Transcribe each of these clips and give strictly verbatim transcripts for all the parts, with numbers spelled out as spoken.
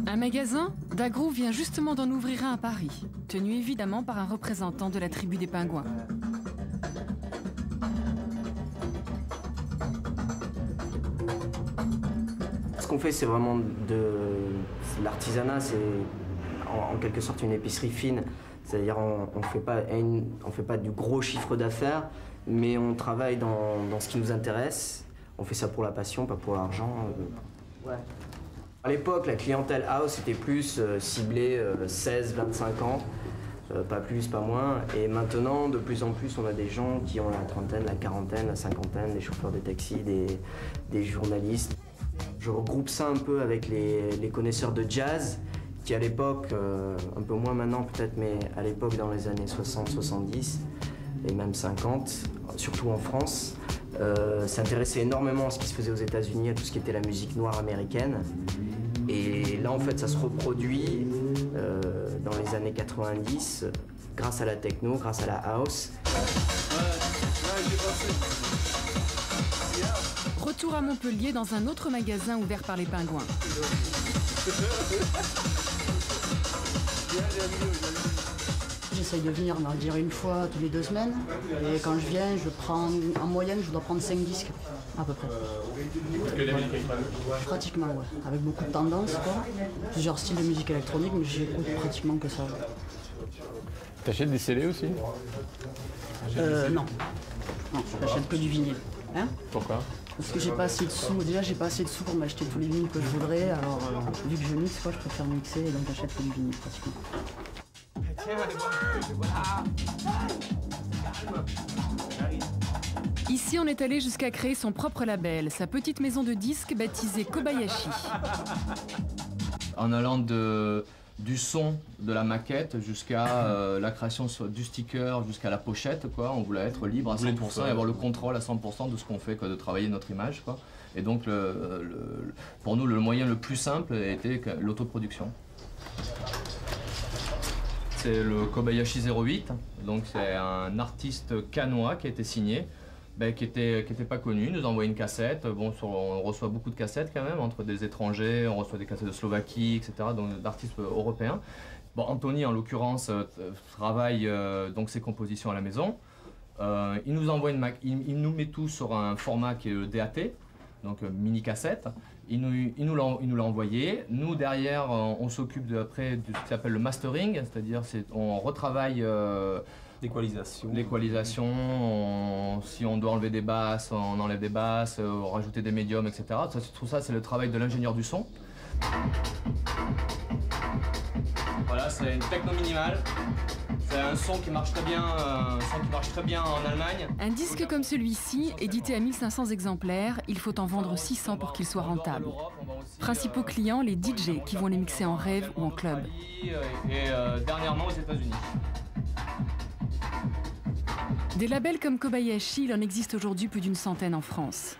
Un magasin, Dagrou vient justement d'en ouvrir un à Paris, tenu évidemment par un représentant de la tribu des Pingouins. Ce qu'on fait, c'est vraiment de l'artisanat, c'est en, en quelque sorte une épicerie fine. C'est-à-dire on ne fait pas une, on fait pas du gros chiffre d'affaires, mais on travaille dans, dans ce qui nous intéresse. On fait ça pour la passion, pas pour l'argent. Ouais. À l'époque, la clientèle house était plus euh, ciblée euh, seize vingt-cinq ans, euh, pas plus, pas moins. Et maintenant, de plus en plus, on a des gens qui ont la trentaine, la quarantaine, la cinquantaine, des chauffeurs de taxi, des, des journalistes. Je regroupe ça un peu avec les, les connaisseurs de jazz, qui à l'époque, euh, un peu moins maintenant peut-être, mais à l'époque dans les années soixante soixante-dix et même cinquante, surtout en France, euh, s'intéressaient énormément à ce qui se faisait aux États-Unis, à tout ce qui était la musique noire américaine. Et là, en fait, ça se reproduit euh, dans les années quatre-vingt-dix grâce à la techno, grâce à la house. Retour à Montpellier dans un autre magasin ouvert par les Pingouins. J'essaye de venir, on va dire, une fois tous les deux semaines. Et quand je viens, je prends, en moyenne, je dois prendre cinq disques, à peu près. Que la musique électronique? Pratiquement, ouais. Avec beaucoup de tendances, quoi. Plusieurs styles de musique électronique, mais j'écoute pratiquement que ça. T'achètes des C D aussi? Euh, non. Non, j'achète que du vinyle. Hein? Pourquoi? Parce que j'ai pas assez de sous. Déjà, j'ai pas assez de sous pour m'acheter tous les vinyles que je voudrais. Alors, euh, vu que je mixe, quoi, je préfère mixer et donc j'achète que du vinyle, pratiquement. Ici, on est allé jusqu'à créer son propre label, sa petite maison de disques baptisée Kobayashi. En allant de, du son de la maquette jusqu'à euh, la création du sticker, jusqu'à la pochette, quoi. On voulait être libre à cent pour cent et avoir le contrôle à cent pour cent de ce qu'on fait, quoi, de travailler notre image, quoi. Et donc, le, le, pour nous, le moyen le plus simple était l'autoproduction. C'est le Kobayashi zéro huit, donc c'est un artiste cannois qui a été signé, ben, qui était, qui était pas connu, il nous envoie une cassette. Bon, sur, on reçoit beaucoup de cassettes quand même, entre des étrangers, on reçoit des cassettes de Slovaquie, et cetera, donc d'artistes européens. Bon, Anthony, en l'occurrence, euh, travaille euh, donc ses compositions à la maison. Euh, il nous envoie une Mac, il, il nous met tout sur un format qui est le D A T, donc euh, mini cassette. Il nous, il nous l'a envoyé. Nous, derrière, on, on s'occupe de, après de ce qui s'appelle le mastering, c'est-à-dire on retravaille euh, l'équalisation. L'équalisation, si on doit enlever des basses, on enlève des basses, euh, rajouter des médiums, et cetera. Ça, tout ça, c'est le travail de l'ingénieur du son. Voilà, c'est une techno minimale. C'est un son qui marche très bien, un son qui marche très bien en Allemagne. Un disque comme celui-ci, édité à mille cinq cents exemplaires, il faut en vendre six cents pour qu'il soit rentable. Principaux clients, les D J qui vont les mixer en rave ou en club. Et euh, dernièrement aux États-Unis. Des labels comme Kobayashi, il en existe aujourd'hui plus d'une centaine en France.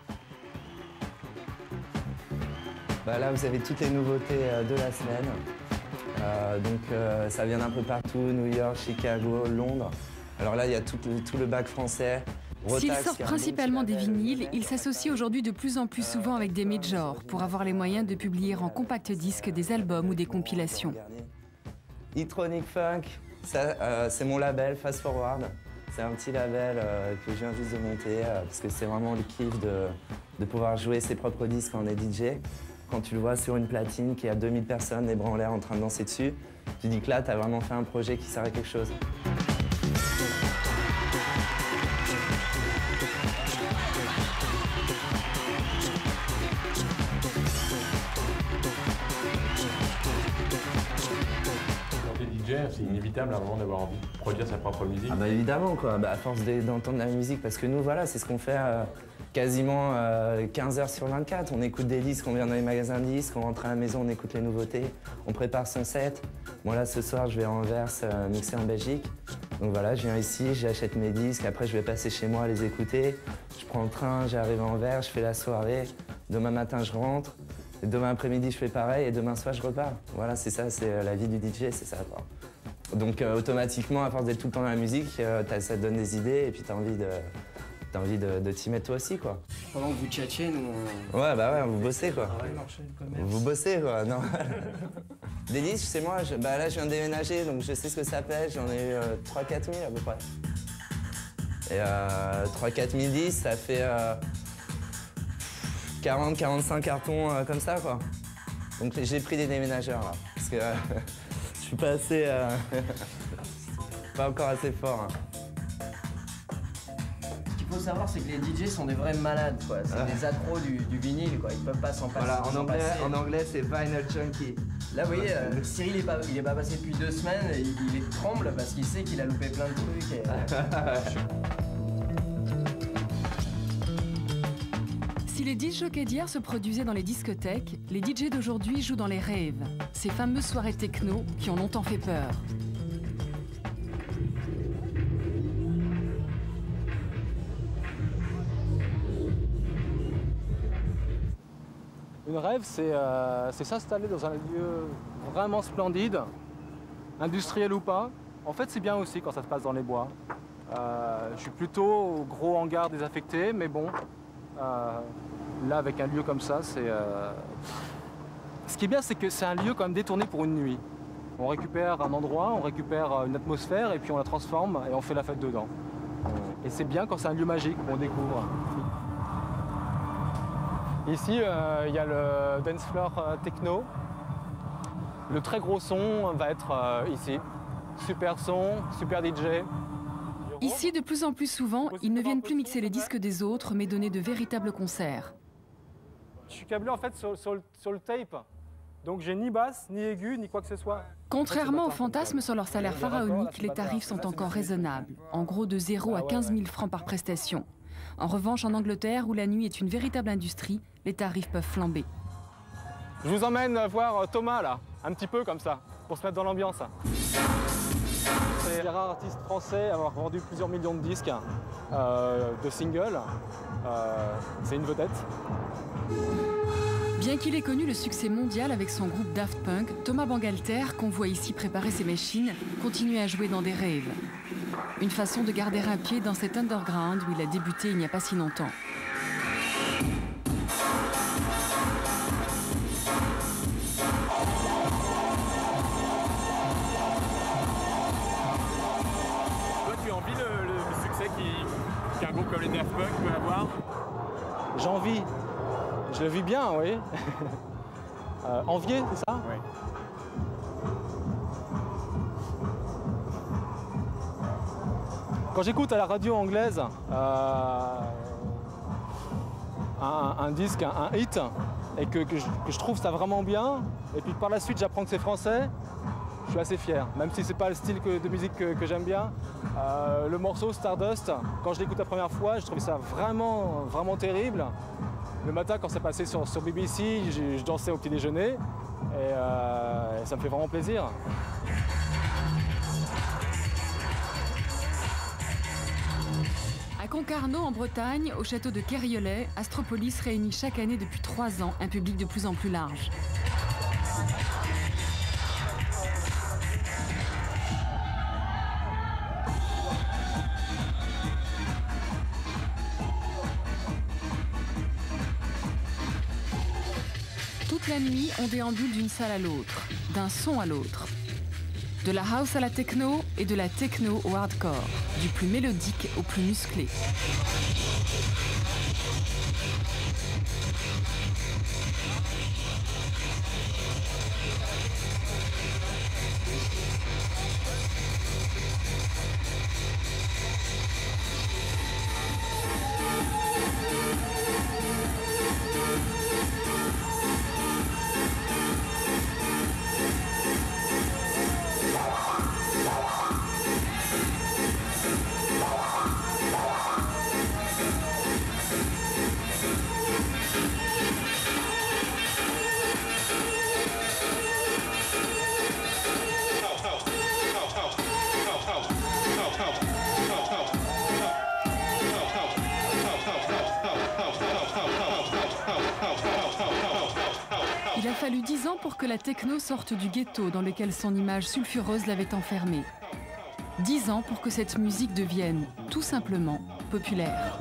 Bah là, vous avez toutes les nouveautés de la semaine. Euh, donc euh, ça vient d'un peu partout, New York, Chicago, Londres. Alors là, il y a tout, tout le bac français. S'il sort principalement des vinyles, il s'associe aujourd'hui de plus en plus souvent avec des majors pour avoir les moyens de publier en compact disque des albums ou des compilations. E-Tronic Funk, euh, c'est mon label Fast Forward. C'est un petit label euh, que je viens juste de monter euh, parce que c'est vraiment le kiff de, de pouvoir jouer ses propres disques quand on est D J. Quand tu le vois sur une platine qui a deux mille personnes, les bras en l'air en train de danser dessus, tu dis que là, tu as vraiment fait un projet qui sert à quelque chose. Quand tu es D J, c'est inévitable à un moment d'avoir envie de produire sa propre musique. Ah bah évidemment, quoi. Bah, à force d'entendre la musique, parce que nous, voilà, c'est ce qu'on fait euh, quasiment euh, quinze heures sur vingt-quatre. On écoute des disques, on vient dans les magasins de disques, on rentre à la maison, on écoute les nouveautés, on prépare son set. Moi là, ce soir, je vais à Anvers euh, mixer en Belgique. Donc voilà, je viens ici, j'achète mes disques, après je vais passer chez moi à les écouter. Je prends le train, j'arrive à Anvers, je fais la soirée. Demain matin, je rentre. Et demain après-midi, je fais pareil et demain soir, je repars. Voilà, c'est ça, c'est la vie du D J, c'est ça, quoi. Donc euh, automatiquement, à force d'être tout le temps dans la musique, euh, ça te donne des idées et puis tu as envie de, t'as envie de, de t'y mettre toi aussi, quoi. Pendant que vous tchatchez, nous on... Ouais, bah ouais, vous bossez, quoi. Ah ouais, marché, le commerce. Vous bossez, quoi, non. Des disques, c'est moi, je, bah là je viens de déménager, donc je sais ce que ça pèse, j'en ai eu euh, trois à quatre mille à peu près. Et euh, trois à quatre mille disques, ça fait euh, quarante à quarante-cinq cartons euh, comme ça, quoi. Donc j'ai pris des déménageurs, là, parce que euh, je suis pas assez... Euh, pas encore assez fort. Hein. Ce qu'il faut savoir, c'est que les D J sont des vrais malades, quoi. C'est ah. des accros du, du vinyle, quoi. Ils peuvent pas s'en passer. Voilà, en anglais, en anglais c'est vinyl junkie. Là, vous voyez, euh, Cyril il est, pas, il est pas passé depuis deux semaines, et il, il est tremble parce qu'il sait qu'il a loupé plein de trucs. Et, euh... Si les disc jockeys d'hier se produisaient dans les discothèques, les D J d'aujourd'hui jouent dans les raves, ces fameuses soirées techno qui ont longtemps fait peur. Une rave, c'est euh, s'installer dans un lieu vraiment splendide, industriel ou pas. En fait, c'est bien aussi quand ça se passe dans les bois. Euh, je suis plutôt au gros hangar désaffecté, mais bon, euh, là, avec un lieu comme ça, c'est... Euh... Ce qui est bien, c'est que c'est un lieu quand même détourné pour une nuit. On récupère un endroit, on récupère une atmosphère, et puis on la transforme et on fait la fête dedans. Et c'est bien quand c'est un lieu magique qu'on découvre. Ici, euh, il y a le dance floor euh, techno. Le très gros son va être euh, ici. Super son, super D J. Ici, de plus en plus souvent, ils ne viennent plus mixer les disques des autres, mais donner de véritables concerts. Je suis câblé en fait sur, sur, le, sur le tape. Donc j'ai ni basse, ni aigu, ni quoi que ce soit. Contrairement aux fantasmes sur leur salaire pharaonique, les tarifs sont encore raisonnables. En gros, de zéro à quinze mille francs par prestation. En revanche, en Angleterre, où la nuit est une véritable industrie, les tarifs peuvent flamber. Je vous emmène voir Thomas, là, un petit peu comme ça, pour se mettre dans l'ambiance. C'est un rare artiste français à avoir vendu plusieurs millions de disques, euh, de singles. Euh, C'est une vedette. Bien qu'il ait connu le succès mondial avec son groupe Daft Punk, Thomas Bangalter, qu'on voit ici préparer ses machines, continue à jouer dans des raves. Une façon de garder un pied dans cet underground où il a débuté il n'y a pas si longtemps. Toi, tu envies le, le, le succès qu'un groupe comme les Daft Punk peut avoir? J'envie. Je le vis bien, oui. euh, envier, c'est ça? Oui. Quand j'écoute à la radio anglaise euh, un, un disque, un, un hit, et que, que, je, que je trouve ça vraiment bien, et puis par la suite j'apprends que c'est français, je suis assez fier. Même si c'est pas le style que, de musique que, que j'aime bien. Euh, le morceau Stardust, quand je l'écoute la première fois, je trouvais ça vraiment, vraiment terrible. Le matin, quand c'est passé sur, sur B B C, je, je dansais au petit déjeuner, et, euh, et ça me fait vraiment plaisir. À Concarneau, en Bretagne, au château de Kerriolet, Astropolis réunit chaque année depuis trois ans un public de plus en plus large. Toute la nuit, on déambule d'une salle à l'autre, d'un son à l'autre. De la house à la techno et de la techno au hardcore, du plus mélodique au plus musclé. Il a fallu dix ans pour que la techno sorte du ghetto dans lequel son image sulfureuse l'avait enfermée. Dix ans pour que cette musique devienne, tout simplement, populaire.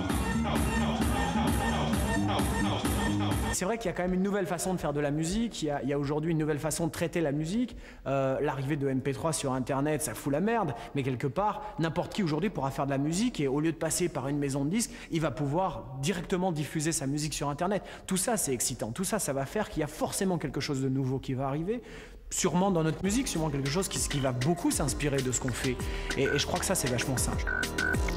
C'est vrai qu'il y a quand même une nouvelle façon de faire de la musique, il y a, a aujourd'hui une nouvelle façon de traiter la musique. Euh, L'arrivée de M P trois sur Internet, ça fout la merde, mais quelque part, n'importe qui aujourd'hui pourra faire de la musique et au lieu de passer par une maison de disques, il va pouvoir directement diffuser sa musique sur Internet. Tout ça, c'est excitant. Tout ça, ça va faire qu'il y a forcément quelque chose de nouveau qui va arriver. Sûrement dans notre musique, sûrement quelque chose qui, qui va beaucoup s'inspirer de ce qu'on fait. Et, et je crois que ça, c'est vachement sage.